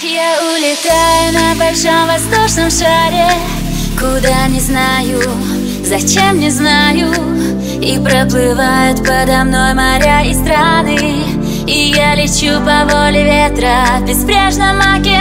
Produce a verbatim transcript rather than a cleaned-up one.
Я улетаю на большом воздушном шаре, куда не знаю, зачем не знаю. И проплывают подо мной моря и страны, и я лечу по воле ветра в безбрежном океане.